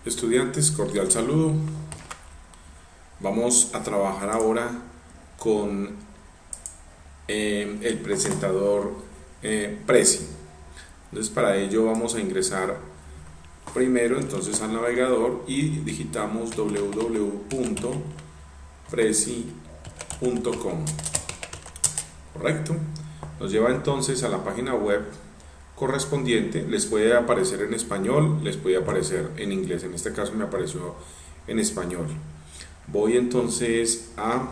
Estudiantes, cordial saludo. Vamos a trabajar ahora con el presentador Prezi. Entonces para ello vamos a ingresar primero entonces al navegador y digitamos www.prezi.com. Correcto. Nos lleva entonces a la página web correspondiente. Les puede aparecer en español, les puede aparecer en inglés. En este caso me apareció en español. Voy entonces a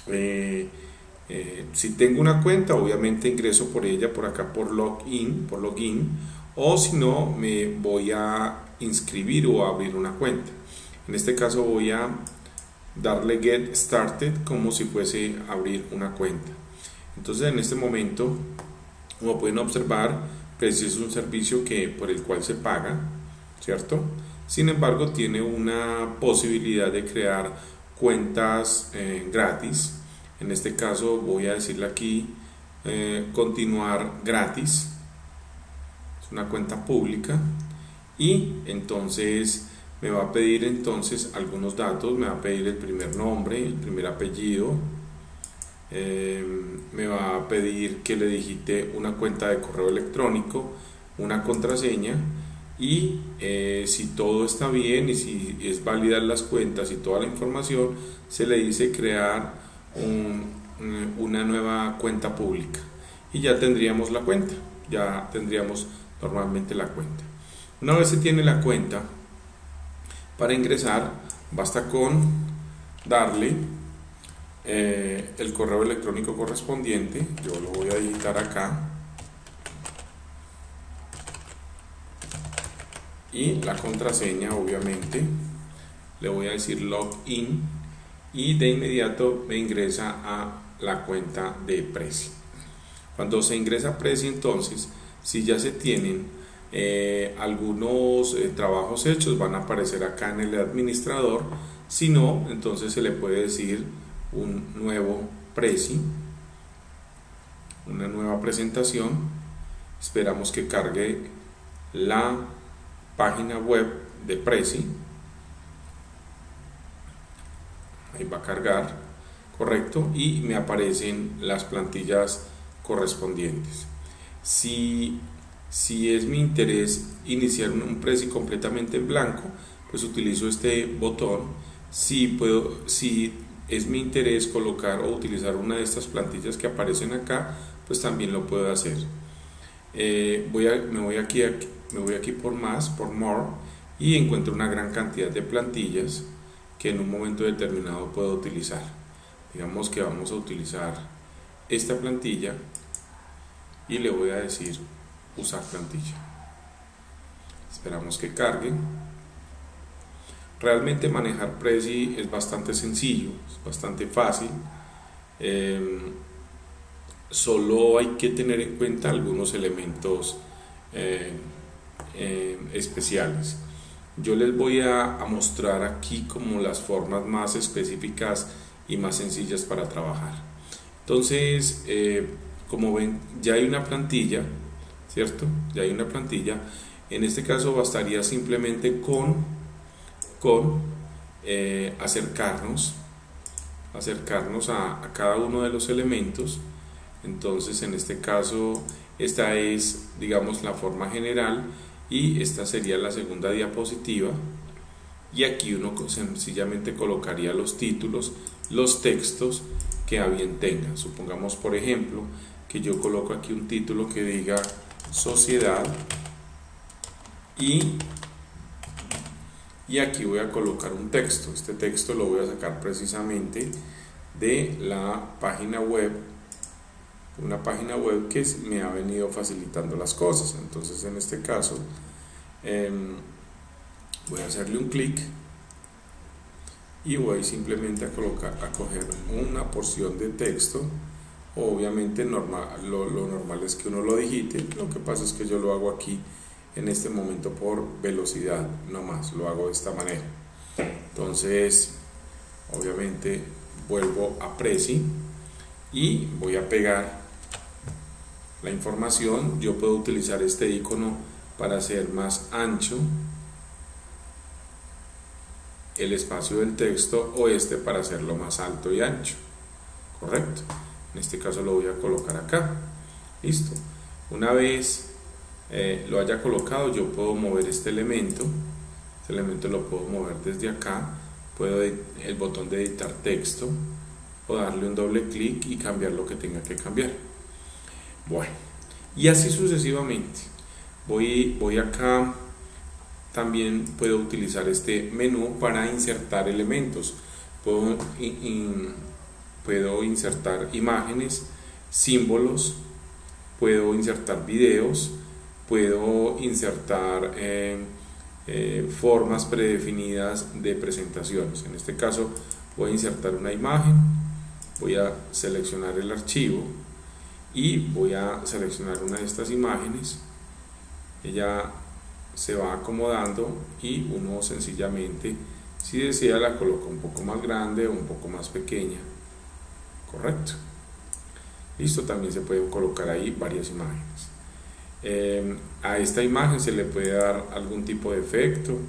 si tengo una cuenta, obviamente ingreso por ella por acá por login, o si no me voy a inscribir o a abrir una cuenta. En este caso voy a darle get started como si fuese a abrir una cuenta. Entonces en este momento, como pueden observar, Prezi es un servicio por el cual se paga, ¿cierto? Sin embargo, tiene una posibilidad de crear cuentas gratis. En este caso voy a decirle aquí continuar gratis. Es una cuenta pública y entonces me va a pedir entonces algunos datos. Me va a pedir el primer nombre, el primer apellido. Me va a pedir que le digite una cuenta de correo electrónico, una contraseña y si todo está bien y si es válida las cuentas y toda la información, se le dice crear una nueva cuenta pública y ya tendríamos la cuenta, ya tendríamos normalmente la cuenta. Una vez se tiene la cuenta, para ingresar basta con darle el correo electrónico correspondiente. Yo lo voy a digitar acá y la contraseña, obviamente le voy a decir login y de inmediato me ingresa a la cuenta de Prezi. Cuando se ingresa a Prezi, entonces si ya se tienen algunos trabajos hechos, van a aparecer acá en el administrador. Si no, entonces se le puede decir un nuevo Prezi, una nueva presentación. Esperamos que cargue la página web de Prezi. Ahí va a cargar, correcto, y me aparecen las plantillas correspondientes. Si es mi interés iniciar un Prezi completamente en blanco, pues utilizo este botón. Si es mi interés colocar o utilizar una de estas plantillas que aparecen acá, pues también lo puedo hacer. Me voy aquí por más, por more, y encuentro una gran cantidad de plantillas que en un momento determinado puedo utilizar. Digamos que vamos a utilizar esta plantilla y le voy a decir usar plantilla. Esperamos que cargue. Realmente manejar Prezi es bastante sencillo, es bastante fácil. Solo hay que tener en cuenta algunos elementos especiales. Yo les voy a mostrar aquí como las formas más específicas y más sencillas para trabajar. Entonces, como ven, ya hay una plantilla, ¿cierto? Ya hay una plantilla. En este caso bastaría simplemente con acercarnos a cada uno de los elementos. Entonces en este caso esta es, digamos, la forma general y esta sería la segunda diapositiva, y aquí uno sencillamente colocaría los títulos, los textos que a bien tenga. Supongamos por ejemplo que yo coloco aquí un título que diga sociedad y aquí voy a colocar un texto. Este texto lo voy a sacar precisamente de la página web, una página web que me ha venido facilitando las cosas. Entonces en este caso voy a hacerle un clic y voy simplemente a coger una porción de texto. Obviamente lo normal es que uno lo digite, lo que pasa es que yo lo hago aquí en este momento por velocidad, no más, lo hago de esta manera. Entonces obviamente vuelvo a Prezi y voy a pegar la información. Yo puedo utilizar este icono para hacer más ancho el espacio del texto o este para hacerlo más alto y ancho, correcto. En este caso lo voy a colocar acá, listo. Una vez lo haya colocado, yo puedo mover este elemento lo puedo mover desde acá, puedo el botón de editar texto o darle un doble clic y cambiar lo que tenga que cambiar. Bueno, y así sucesivamente. Voy acá, también puedo utilizar este menú para insertar elementos. Puedo insertar imágenes, símbolos, puedo insertar videos, puedo insertar formas predefinidas de presentaciones. En este caso voy a insertar una imagen, voy a seleccionar el archivo y voy a seleccionar una de estas imágenes. Ella se va acomodando y uno sencillamente, si desea, la coloca un poco más grande o un poco más pequeña, correcto. Listo, también se pueden colocar ahí varias imágenes. A esta imagen se le puede dar algún tipo de efecto,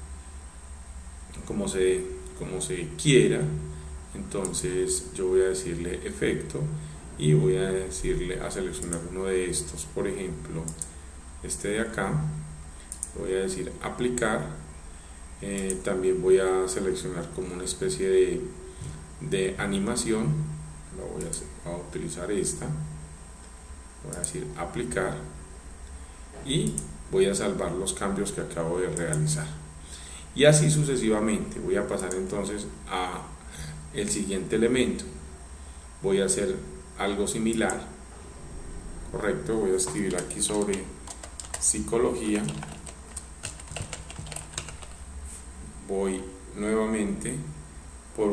como se quiera. Entonces yo voy a decirle efecto y voy a decirle a seleccionar uno de estos, por ejemplo este de acá. Voy a decir aplicar. También voy a seleccionar como una especie de animación. Voy a utilizar esta. Voy a decir aplicar y voy a salvar los cambios que acabo de realizar, y así sucesivamente. Voy a pasar entonces a el siguiente elemento. Voy a hacer algo similar, correcto. Voy a escribir aquí sobre psicología. Voy nuevamente por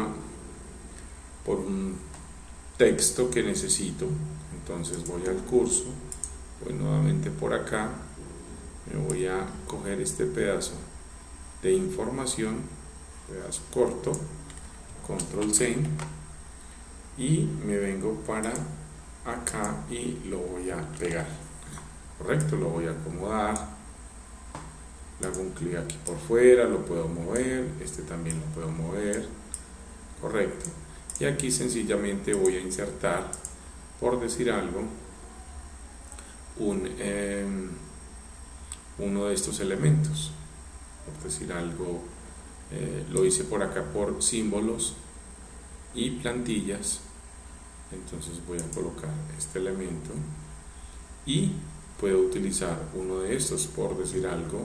un texto que necesito. Entonces voy al curso, voy nuevamente por acá, me voy a coger este pedazo de información, pedazo corto, control C, y me vengo para acá y lo voy a pegar, correcto. Lo voy a acomodar, le hago un clic aquí por fuera, lo puedo mover, este también lo puedo mover, correcto. Y aquí sencillamente voy a insertar, por decir algo, uno de estos elementos. Por decir algo, lo hice por acá por símbolos y plantillas. Entonces voy a colocar este elemento y puedo utilizar uno de estos, por decir algo.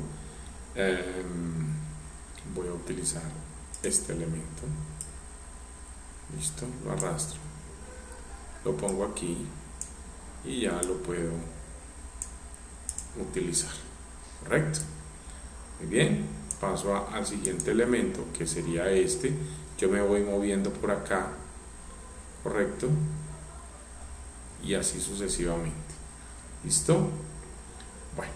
Voy a utilizar este elemento. Listo, lo arrastro, lo pongo aquí y ya lo puedo utilizar, correcto. Muy bien, paso al siguiente elemento, que sería este. Yo me voy moviendo por acá, correcto, y así sucesivamente. ¿Listo? Bueno,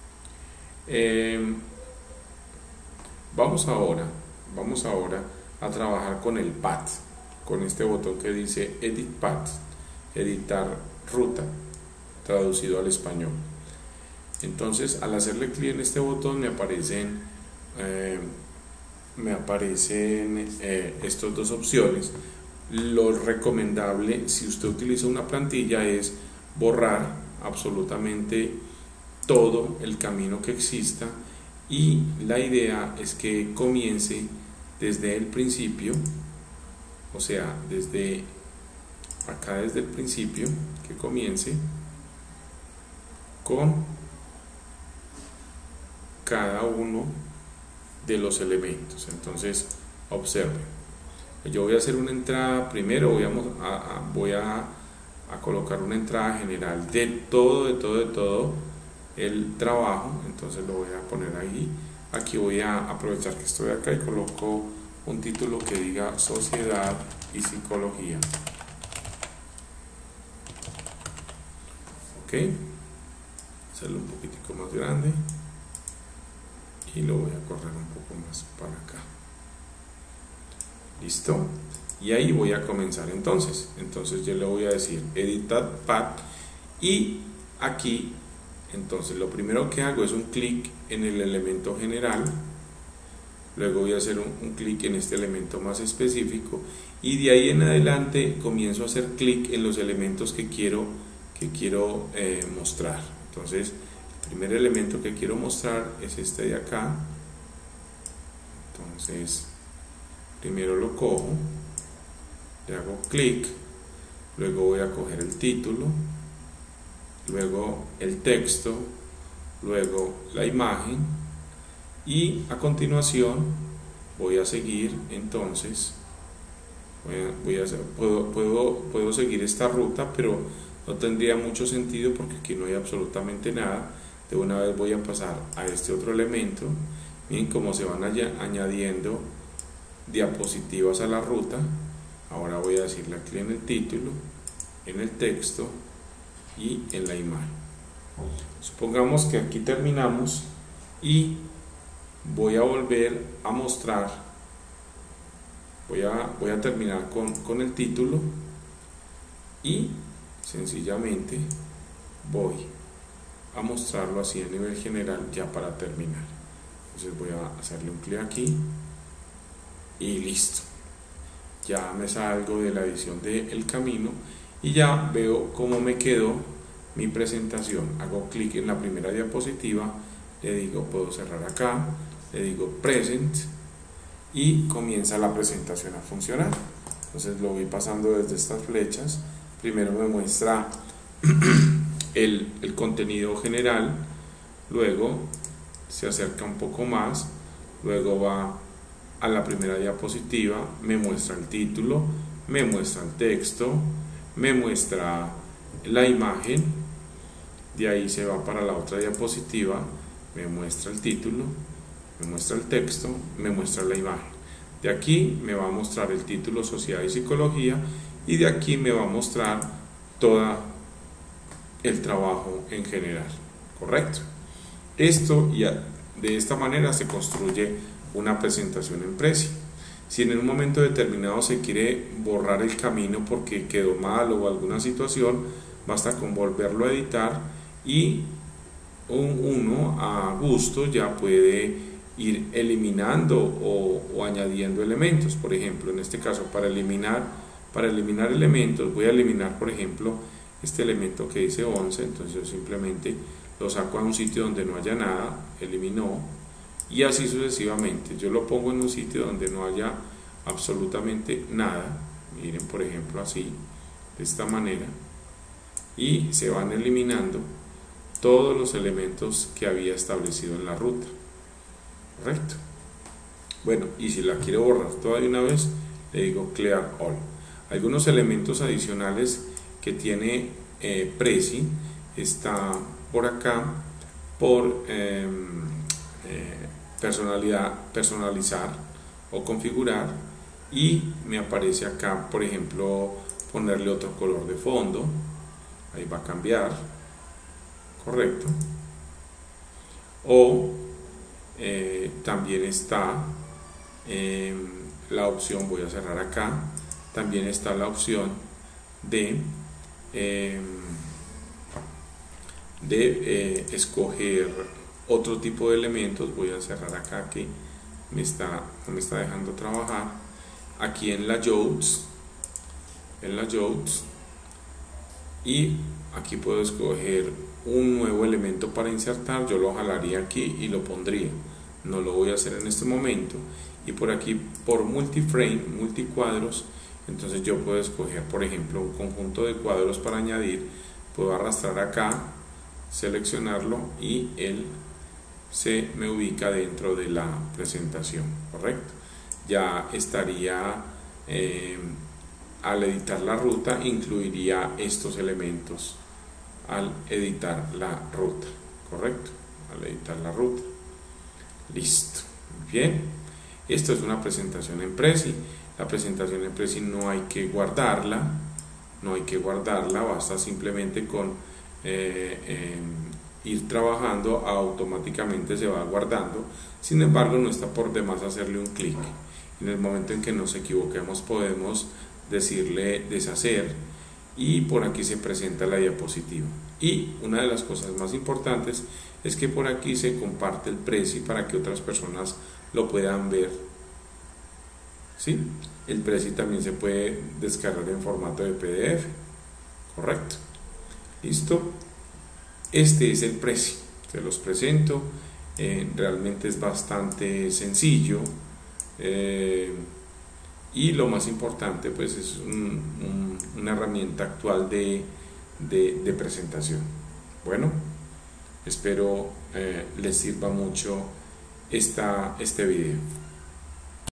vamos ahora a trabajar con el path, con este botón que dice Edit Path, editar ruta, traducido al español. Entonces, al hacerle clic en este botón me aparecen estas dos opciones. Lo recomendable, si usted utiliza una plantilla, es borrar absolutamente todo el camino que exista, y la idea es que comience desde el principio, o sea, desde acá, desde el principio, que comience con cada uno de los elementos. Entonces, observen, yo voy a hacer una entrada primero, voy a colocar una entrada general de todo el trabajo. Entonces lo voy a poner ahí. Aquí voy a aprovechar que estoy acá y coloco un título que diga Sociedad y Psicología. Ok, hacerlo un poquitico más grande y lo voy a correr un poco más para acá. Listo, y ahí voy a comenzar. Entonces yo le voy a decir Editar Path, y aquí entonces lo primero que hago es un clic en el elemento general, luego voy a hacer un clic en este elemento más específico y de ahí en adelante comienzo a hacer clic en los elementos que quiero mostrar. Entonces el primer elemento que quiero mostrar es este de acá. Entonces primero lo cojo, le hago clic, luego voy a coger el título, luego el texto, luego la imagen y a continuación voy a seguir. Entonces puedo seguir esta ruta, pero no tendría mucho sentido porque aquí no hay absolutamente nada. De una vez voy a pasar a este otro elemento. Miren cómo se van añadiendo diapositivas a la ruta. Ahora voy a decirle aquí en el título, en el texto y en la imagen. Supongamos que aquí terminamos y voy a volver a mostrar, voy a terminar con el título y sencillamente voy a mostrarlo así a nivel general ya para terminar. Entonces voy a hacerle un clic aquí y listo. Ya me salgo de la edición del camino y ya veo cómo me quedó mi presentación. Hago clic en la primera diapositiva, le digo puedo cerrar acá, le digo present y comienza la presentación a funcionar. Entonces lo voy pasando desde estas flechas. Primero me muestra el contenido general, luego se acerca un poco más, luego va a la primera diapositiva, me muestra el título, me muestra el texto, me muestra la imagen, de ahí se va para la otra diapositiva, me muestra el título, me muestra el texto, me muestra la imagen. De aquí me va a mostrar el título Sociedad y Psicología y de aquí me va a mostrar todo el trabajo en general, ¿correcto? Esto ya de esta manera se construye una presentación en Prezi. Si en un momento determinado se quiere borrar el camino porque quedó mal o alguna situación, basta con volverlo a editar y uno a gusto ya puede ir eliminando o añadiendo elementos. Por ejemplo, en este caso para eliminar elementos voy a eliminar, por ejemplo, este elemento que dice 11. Entonces yo simplemente lo saco a un sitio donde no haya nada, eliminó, y así sucesivamente. Yo lo pongo en un sitio donde no haya absolutamente nada, miren, por ejemplo así, de esta manera, y se van eliminando todos los elementos que había establecido en la ruta, correcto. Bueno, y si la quiero borrar toda de una vez, le digo clear all. Algunos elementos adicionales que tiene Prezi está por acá por personalizar o configurar, y me aparece acá, por ejemplo, ponerle otro color de fondo, ahí va a cambiar, correcto. O también está la opción, voy a cerrar acá, también está la opción de escoger otro tipo de elementos. Voy a cerrar acá que no me está dejando trabajar. Aquí en layouts, y aquí puedo escoger un nuevo elemento para insertar. Yo lo jalaría aquí y lo pondría, no lo voy a hacer en este momento. Y por aquí, por multiframe, multicuadros, entonces yo puedo escoger, por ejemplo, un conjunto de cuadros para añadir. Puedo arrastrar acá, seleccionarlo y él se me ubica dentro de la presentación, correcto. Ya estaría, al editar la ruta, incluiría estos elementos al editar la ruta, correcto, al editar la ruta. Listo, bien. Esto es una presentación en Prezi. La presentación en Prezi no hay que guardarla, basta simplemente con ir trabajando, automáticamente se va guardando. Sin embargo, no está por demás hacerle un clic. En el momento en que nos equivoquemos podemos decirle deshacer y por aquí se presenta la diapositiva. Y una de las cosas más importantes es que por aquí se comparte el Prezi para que otras personas lo puedan ver. ¿Sí? El Prezi también se puede descargar en formato de PDF. Correcto. Listo. Este es el Prezi. Se los presento. Realmente es bastante sencillo. Y lo más importante pues es una herramienta actual de presentación. Bueno, espero les sirva mucho este video.